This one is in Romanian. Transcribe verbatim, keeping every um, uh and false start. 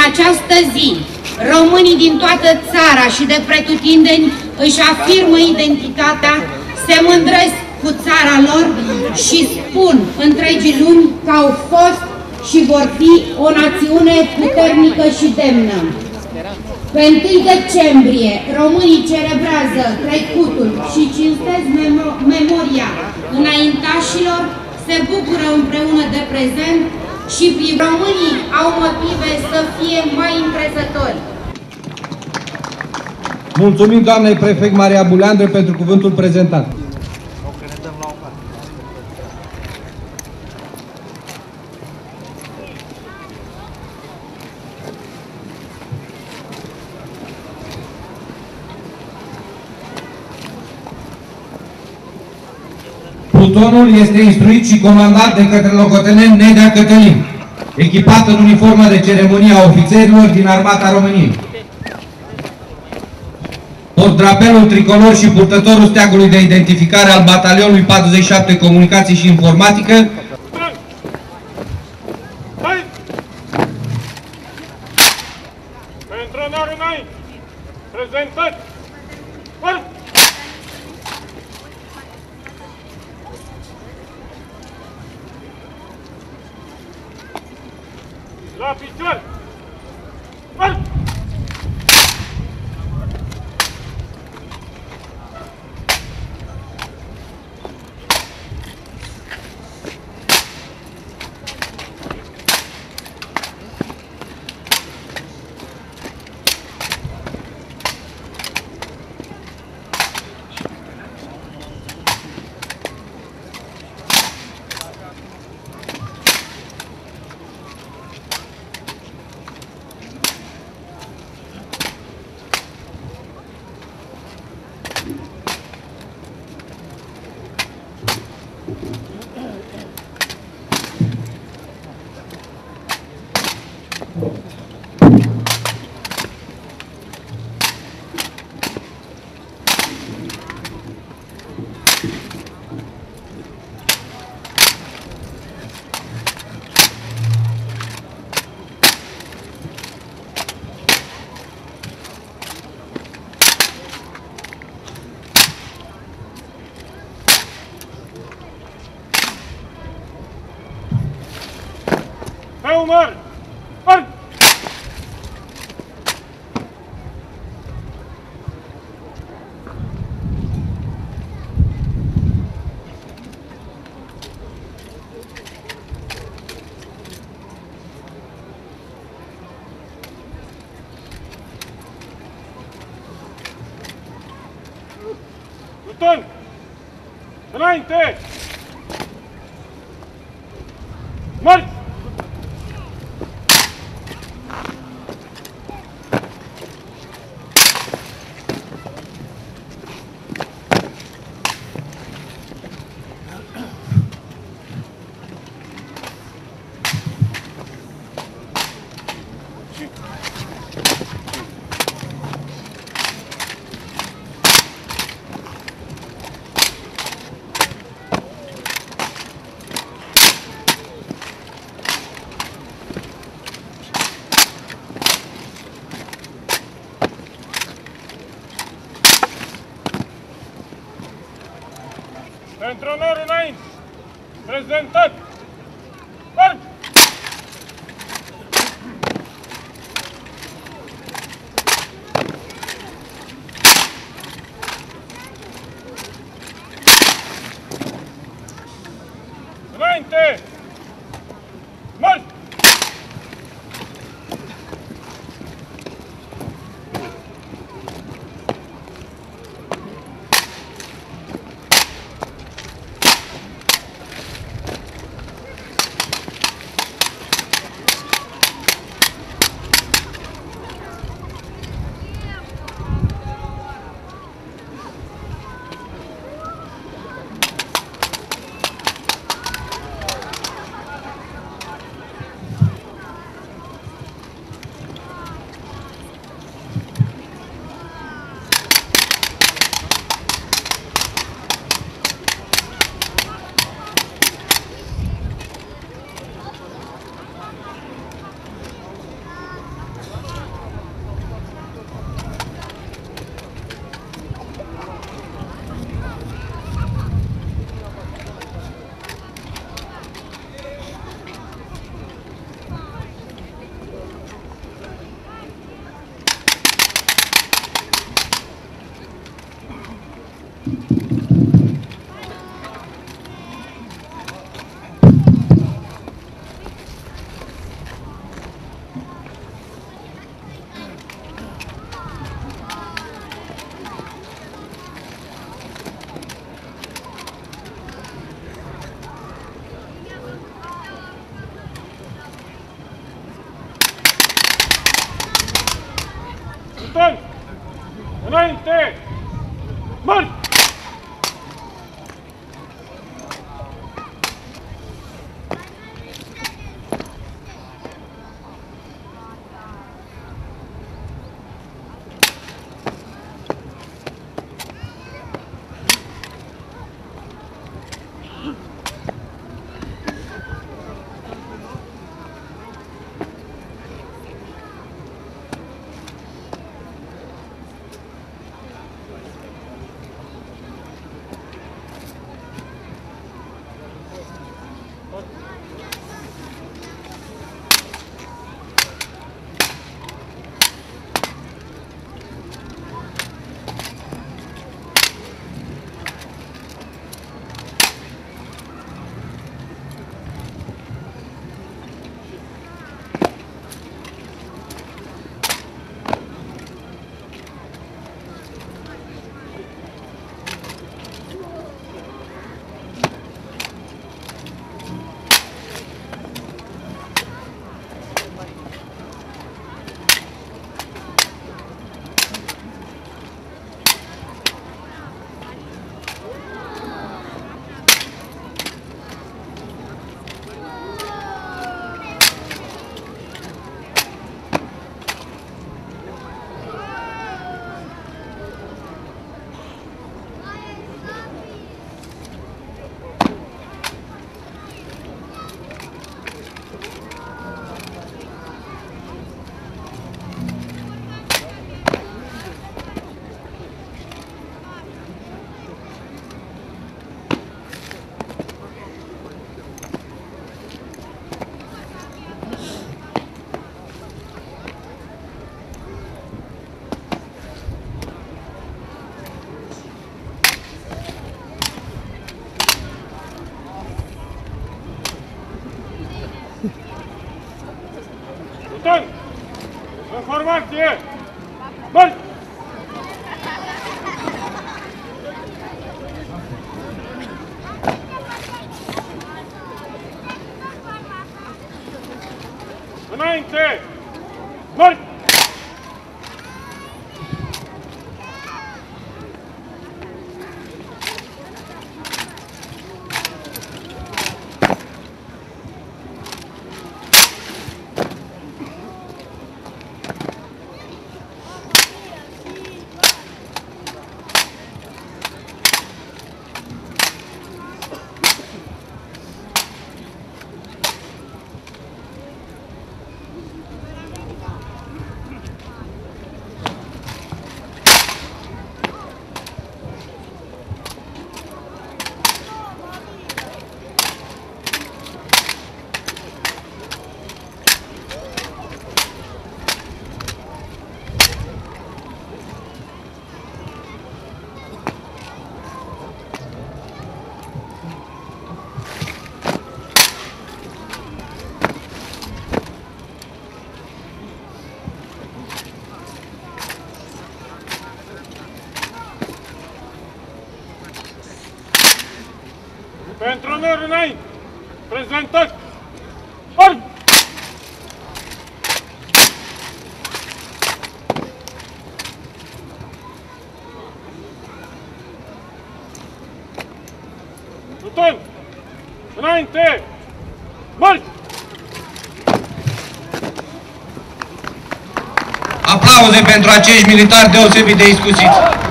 această zi, românii din toată țara și de pretutindeni își afirmă identitatea, se mândresc cu țara lor și spun întregii lumi că au fost și vor fi o națiune puternică și demnă. Pe întâi decembrie, românii celebrează trecutul și cinstesc memo memoria înaintașilor, se bucură împreună de prezent și românii au motive să fie mai încrezători. Mulțumim doamnei prefect Maria Buleandră pentru cuvântul prezentat. Plutonul este instruit și comandat de către locotenent Nedea Cătălin, echipat în uniformă de ceremonie a ofițerilor din Armata României. Portdrapelul tricolor și purtătorul steagului de identificare al batalionului patruzeci și șapte Comunicații și Informatică. Antrenor înainte! Prezentați! Fără! La picioare! Fără! Umar! March! Pluton! Înainte! March! Antrenor înainte! Prezentat! March! Înainte! March! Pluton! Înainte! Marș! Pluton! În formație! Marș! Înainte! Marș! Pentru onor înainte! Prezentați! Arm! Pluton! Înainte! Marș! Aplauze pentru acești militari deosebit de iscusiți!